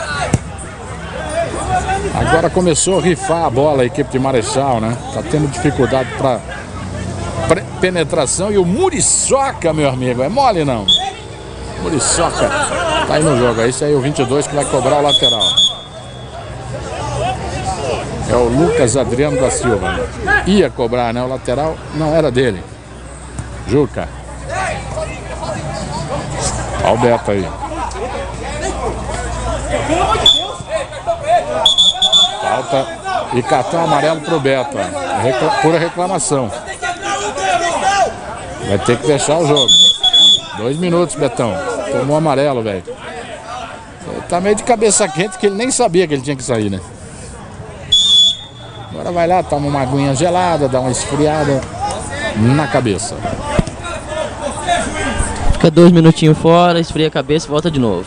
Agora começou a rifar a bola a equipe de Marechal, né? Tá tendo dificuldade para penetração. E o Muriçoca, meu amigo, é mole não? Muriçoca tá aí no jogo. Esse aí é o vinte e dois que vai cobrar o lateral. É o Lucas Adriano da Silva. Ia cobrar, né? O lateral não era dele. Juca. Olha o Beto aí. Falta e cartão amarelo pro Beto. Recla pura reclamação. Vai ter que deixar o jogo. Dois minutos, Betão. Tomou amarelo, velho. Tá meio de cabeça quente que ele nem sabia que ele tinha que sair, né? Agora vai lá, toma uma aguinha gelada, dá uma esfriada na cabeça. Fica dois minutinhos fora, esfria a cabeça e volta de novo.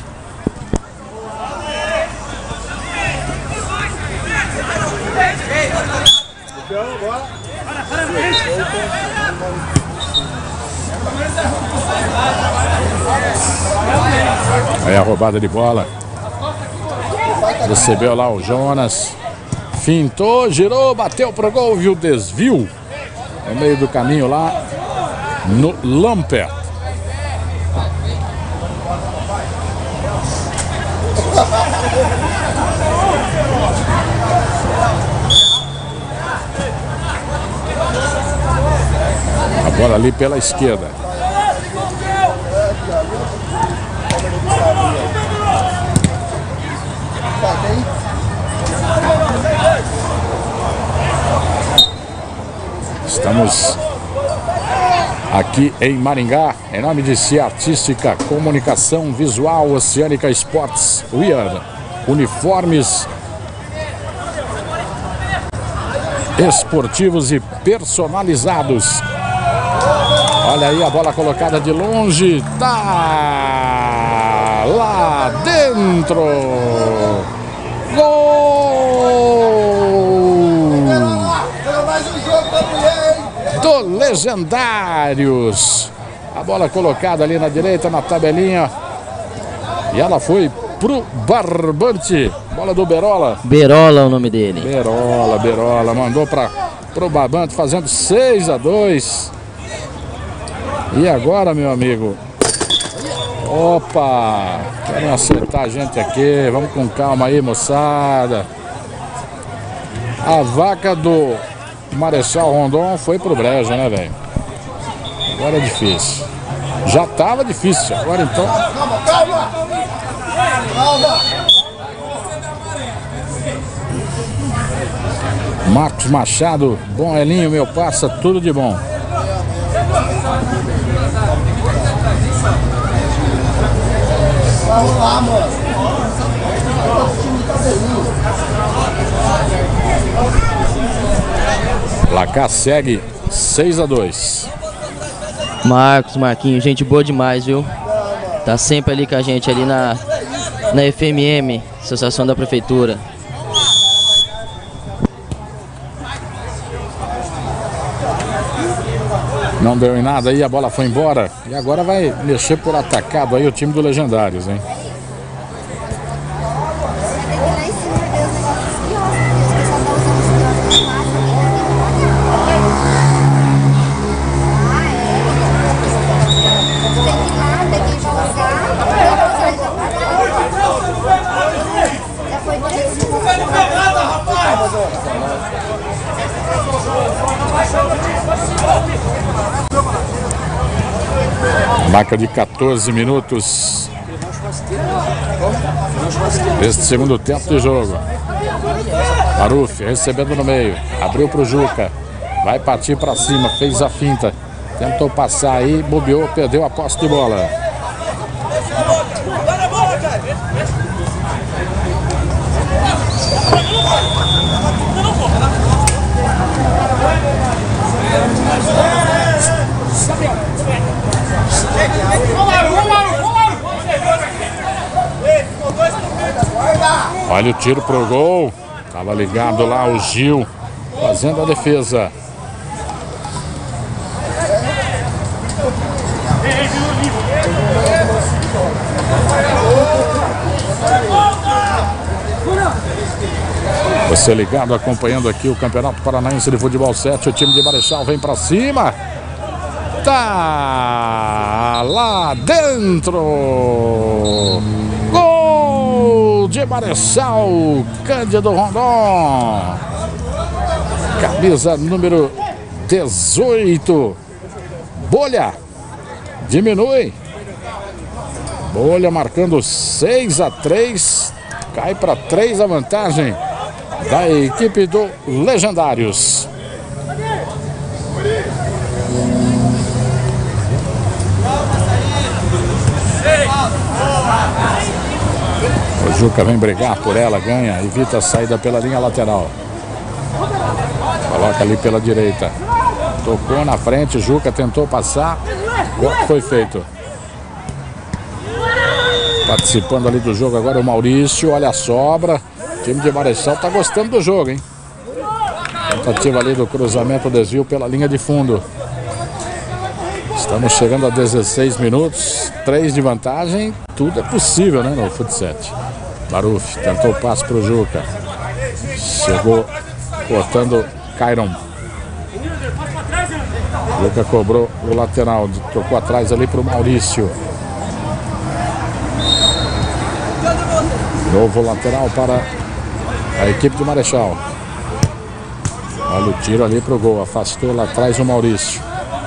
Aí a roubada de bola. Recebeu lá o Jonas. Fintou, girou, bateu pro gol, viu o desvio no meio do caminho lá no Lamper. A bola ali pela esquerda. Estamos aqui em Maringá, em nome de C Artística, Comunicação Visual, Oceânica Sports Wear, uniformes esportivos e personalizados. Olha aí a bola colocada de longe, tá lá dentro. Gol do Legendários. A bola colocada ali na direita, na tabelinha. E ela foi pro Barbante. Bola do Berola. Berola é o nome dele. Berola, Berola. Mandou para pro Barbante, fazendo seis a dois. E agora, meu amigo? Opa! Querem acertar a gente aqui. Vamos com calma aí, moçada. A vaca do Marechal Rondon foi pro brejo, né, velho? Agora é difícil. Já tava difícil, agora então. Calma, calma! Calma! Marcos Machado, bom Elinho, meu passa, tudo de bom. Vamos lá, mano. Placar segue seis a dois. Marcos, Marquinhos, gente boa demais, viu? Tá sempre ali com a gente, ali na, na F M M, Associação da Prefeitura. Não deu em nada aí, a bola foi embora. E agora vai mexer por atacado aí o time do Legendários, hein? Marca de quatorze minutos deste segundo tempo de jogo. Maruf recebendo no meio, abriu para o Juca, vai partir para cima, fez a finta, tentou passar aí, bobeou, perdeu a posse de bola. Olha o tiro pro gol. Tava ligado lá o Gil fazendo a defesa. Você ligado, acompanhando aqui o Campeonato Paranaense de Futebol sete. O time de Marechal vem pra cima. Tá lá dentro. Gol de Marechal, Cândido Rondon. Camisa número dezoito. Bolha diminui. Bolha marcando seis a três. Cai para três a vantagem da equipe do Legendários. O Juca vem brigar por ela, ganha, evita a saída pela linha lateral. Coloca ali pela direita. Tocou na frente, Juca tentou passar. Corte foi feito. Participando ali do jogo agora o Maurício, olha a sobra. O time de Marechal tá gostando do jogo, hein? Tentativa ali do cruzamento, desvio pela linha de fundo. Estamos chegando a dezesseis minutos, três de vantagem. Tudo é possível, né, no Fut sete. Maruf tentou o passe para o Juca. Chegou cortando Cairon. Juca cobrou o lateral, tocou atrás ali para o Maurício. Novo lateral para a equipe do Marechal. Olha o tiro ali para o gol, afastou lá atrás o Maurício.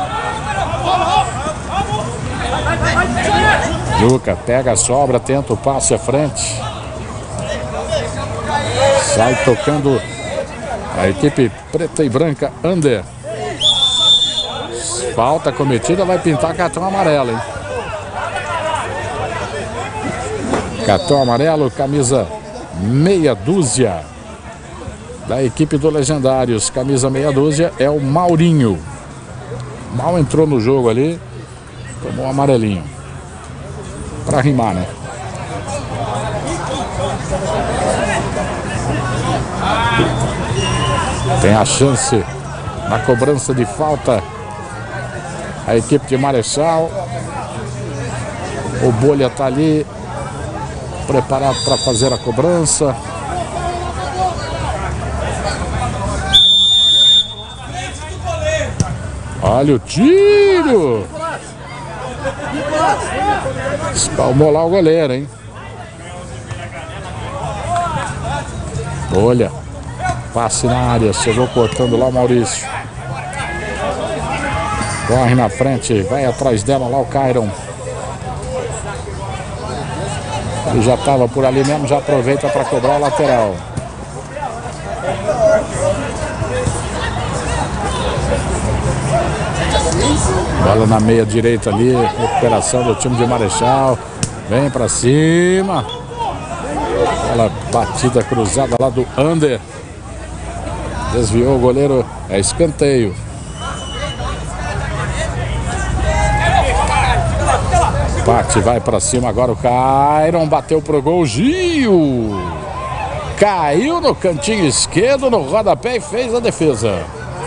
Juca pega a sobra, tenta o passe à frente. Sai tocando a equipe preta e branca, Under. Falta cometida, vai pintar cartão amarelo, hein? Cartão amarelo, camisa meia dúzia da equipe do Legendários. Camisa meia dúzia é o Maurinho. Mal entrou no jogo ali, tomou um amarelinho. Pra rimar, né? Tem a chance na cobrança de falta a equipe de Marechal. O Bolha tá ali. preparado para fazer a cobrança. Olha o tiro! Espalmou lá o goleiro, hein? Olha, passe na área, chegou cortando lá o Maurício. Corre na frente, vai atrás dela lá o Cairon. Ele já estava por ali mesmo, já aproveita para cobrar o lateral. Bola na meia direita ali, recuperação do time de Marechal. Vem para cima. Bola batida cruzada lá do Under. Desviou o goleiro, é escanteio. Bate, vai para cima agora o Cairon, bateu pro gol, Gil. Caiu no cantinho esquerdo, no rodapé e fez a defesa.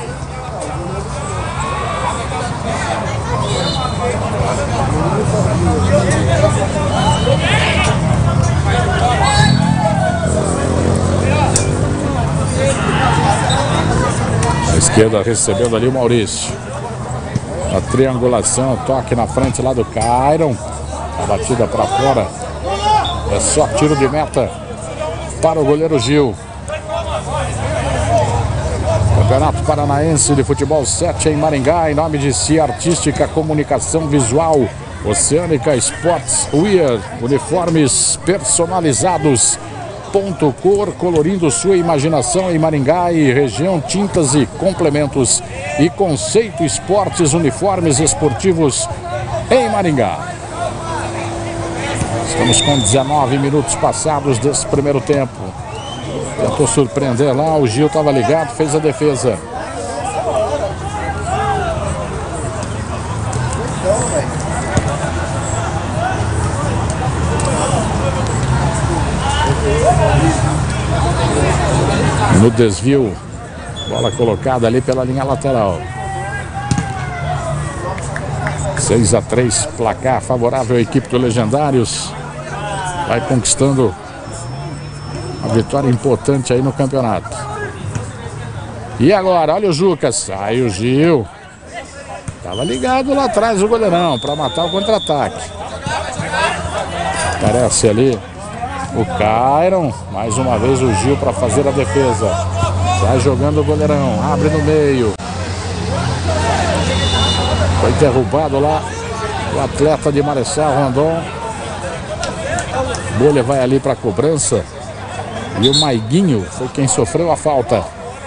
A esquerda recebendo ali o Maurício. A triangulação, toque na frente lá do Cairon. A batida para fora. É só tiro de meta para o goleiro Gil. Campeonato Paranaense de Futebol sete em Maringá, em nome de Cia Artística Comunicação Visual, Oceânica Sports Wear, uniformes personalizados. Ponto Cor, colorindo sua imaginação em Maringá e região, tintas e complementos. E Conceito Esportes, uniformes esportivos em Maringá. Estamos com dezenove minutos passados desse primeiro tempo. Tentou surpreender lá, o Gil estava ligado, fez a defesa. No desvio, bola colocada ali pela linha lateral. seis a três, placar favorável à equipe do Legendários. Vai conquistando uma vitória importante aí no campeonato. E agora, olha o Jucas, sai o Gil. Tava ligado lá atrás o goleirão para matar o contra-ataque. Aparece ali o Cairon, mais uma vez o Gil para fazer a defesa. Vai jogando o goleirão, abre no meio. Foi derrubado lá o atleta de Marechal Rondon. Bolha vai ali para a cobrança. E o Maiguinho foi quem sofreu a falta.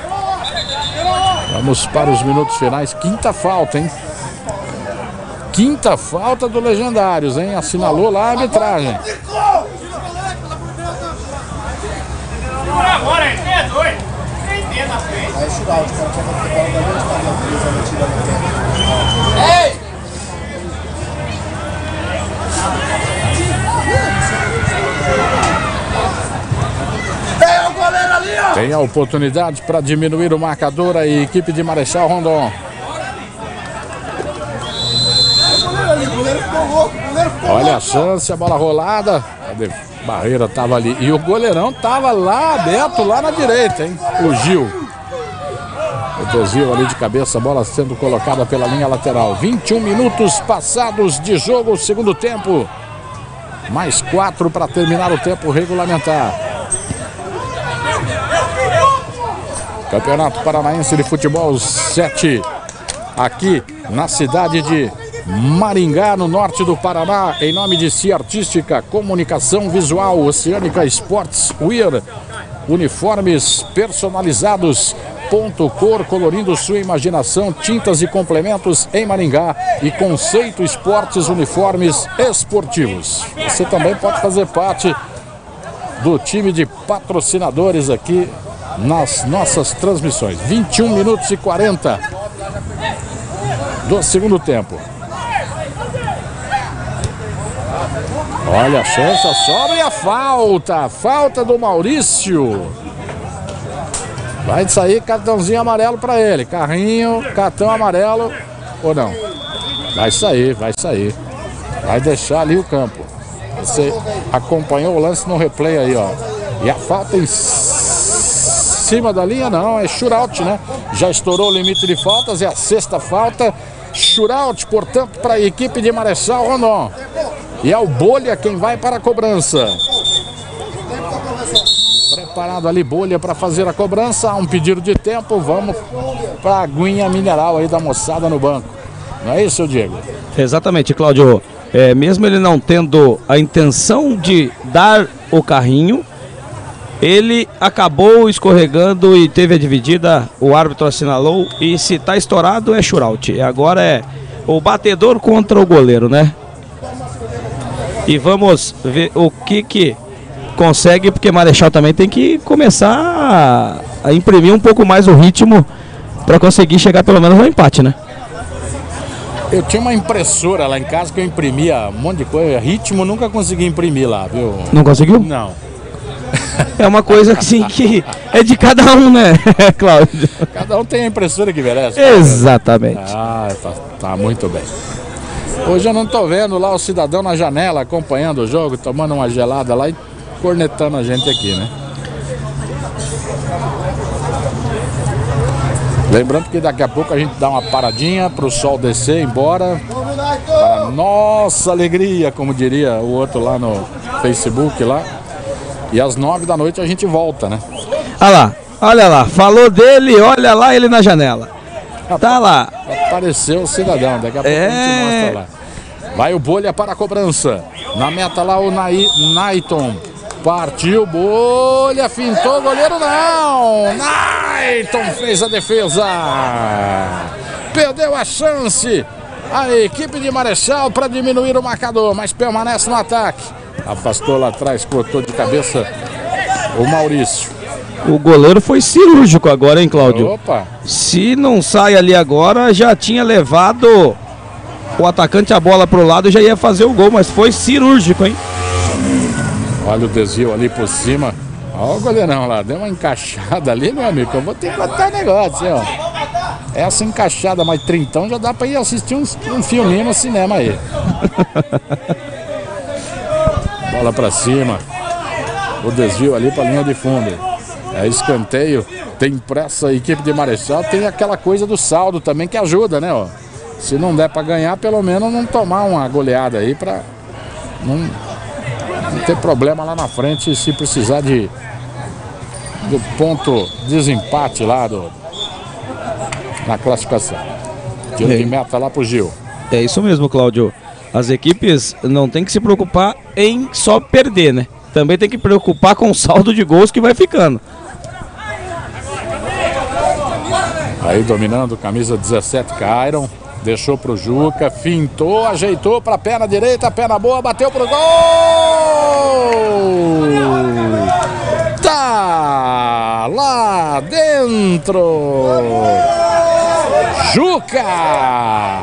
Vamos para os minutos finais. Quinta falta, hein? Quinta falta do Legendários, hein? Assinalou lá a arbitragem. Ei! Tem o goleiro ali, ó! Tem a oportunidade para diminuir o marcador a equipe de Marechal Rondon. Olha a chance, a bola rolada. A barreira estava ali. E o goleirão estava lá aberto, lá na direita, hein? O Gil. O desvio ali de cabeça, a bola sendo colocada pela linha lateral. vinte e um minutos passados de jogo, segundo tempo. Mais quatro para terminar o tempo regulamentar. Campeonato Paranaense de Futebol sete. Aqui na cidade de Maringá, no norte do Paraná, em nome de Cia Artística Comunicação Visual, Oceânica Sports Wear, uniformes personalizados. Ponto Cor, colorindo sua imaginação, tintas e complementos em Maringá. E Conceito Esportes, uniformes esportivos. Você também pode fazer parte do time de patrocinadores aqui nas nossas transmissões. vinte e um minutos e quarenta do segundo tempo. Olha a chance, a sobra e a falta. Falta do Maurício. Vai sair cartãozinho amarelo para ele. Carrinho, cartão amarelo ou não? Vai sair, vai sair. Vai deixar ali o campo. Você acompanhou o lance no replay aí, ó. E a falta em cima da linha, não, é shootout, né? Já estourou o limite de faltas, é a sexta falta. Shootout, portanto, para a equipe de Marechal Rondon. E é o Bolha quem vai para a cobrança. Preparado ali Bolha para fazer a cobrança. Há um pedido de tempo. Vamos para a aguinha mineral aí da moçada no banco. Não é isso, Diego? Exatamente, Cláudio. É, mesmo ele não tendo a intenção de dar o carrinho, ele acabou escorregando e teve a dividida. O árbitro assinalou. E se está estourado é shootout. Agora é o batedor contra o goleiro, né? E vamos ver o que que consegue, porque Marechal também tem que começar a, a imprimir um pouco mais o ritmo para conseguir chegar pelo menos no empate, né? Eu tinha uma impressora lá em casa que eu imprimia um monte de coisa. Ritmo nunca consegui imprimir lá, viu? Não conseguiu? Não. É uma coisa que, sim, que é de cada um, né, Cláudio? Cada um tem a impressora que merece. Exatamente. Ah, tá, tá muito bem. Hoje eu não tô vendo lá o cidadão na janela acompanhando o jogo, tomando uma gelada lá e cornetando a gente aqui, né? Lembrando que daqui a pouco a gente dá uma paradinha para o sol descer, ir embora. Para nossa alegria, como diria o outro lá no Facebook lá. E às nove da noite a gente volta, né? Olha lá, olha lá, falou dele, olha lá ele na janela. Tá lá. Apareceu o cidadão, daqui a pouco é... a gente mostra lá. Vai o Bolha para a cobrança. Na meta lá o Nai... Naiton. Partiu, Bolha, fintou, goleiro não. Naiton fez a defesa. Perdeu a chance. A equipe de Marechal para diminuir o marcador, mas permanece no ataque. Afastou lá atrás, cortou de cabeça o Maurício. O goleiro foi cirúrgico agora, hein, Cláudio? Opa! Se não sai ali agora, já tinha levado o atacante a bola pro lado e já ia fazer o gol, mas foi cirúrgico, hein? Olha o desvio ali por cima. Olha o goleirão lá, deu uma encaixada ali, meu amigo. Eu vou ter que contar o negócio, ó. Essa encaixada mais trintão já dá pra ir assistir um, um filminho no cinema aí. Bola pra cima. O desvio ali pra linha de fundo. É escanteio, tem pressa a equipe de Marechal, tem aquela coisa do saldo também que ajuda, né? Ó. Se não der para ganhar, pelo menos não tomar uma goleada aí para não, não ter problema lá na frente se precisar de do ponto desempate lá do, na classificação. Tiro de meta lá pro Gil. É isso mesmo, Cláudio. As equipes não tem que se preocupar em só perder, né? Também tem que preocupar com o saldo de gols que vai ficando. Aí dominando, camisa dezessete, Cairon. Deixou pro Juca, fintou, ajeitou pra perna direita, perna boa, bateu pro gol! Tá lá dentro! Juca!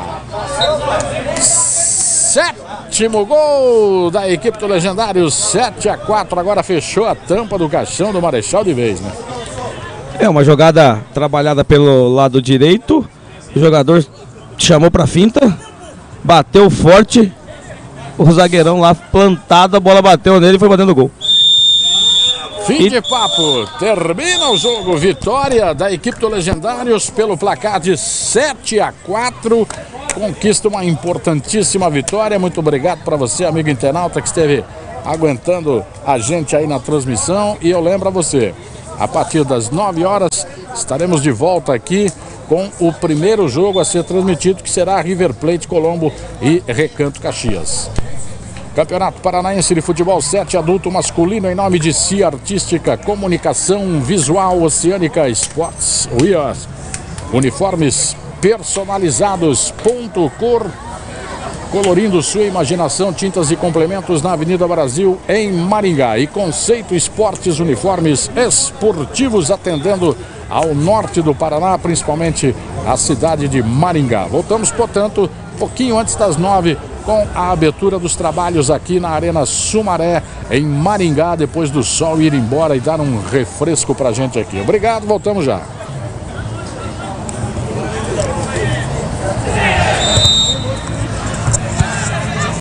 Sétimo gol da equipe do Legendário, sete a quatro, agora fechou a tampa do caixão do Marechal de vez, né? É uma jogada trabalhada pelo lado direito, o jogador chamou pra finta, bateu forte, o zagueirão lá plantado, a bola bateu nele e foi batendo gol. Fim e... de papo, termina o jogo, vitória da equipe do Legendários pelo placar de sete a quatro, conquista uma importantíssima vitória. Muito obrigado para você, amigo internauta, que esteve aguentando a gente aí na transmissão, e eu lembro a você, a partir das nove horas estaremos de volta aqui com o primeiro jogo a ser transmitido, que será River Plate Colombo e Recanto Caxias. Campeonato Paranaense de Futebol sete adulto masculino em nome de C I A Artística, Comunicação Visual, Oceânica Sports, Wears, uniformes personalizados, ponto cor, colorindo sua imaginação, tintas e complementos na Avenida Brasil, em Maringá. E Conceito Esportes, uniformes esportivos, atendendo ao norte do Paraná, principalmente a cidade de Maringá. Voltamos, portanto, um pouquinho antes das nove, com a abertura dos trabalhos aqui na Arena Sumaré, em Maringá, depois do sol ir embora e dar um refresco pra gente aqui. Obrigado, voltamos já.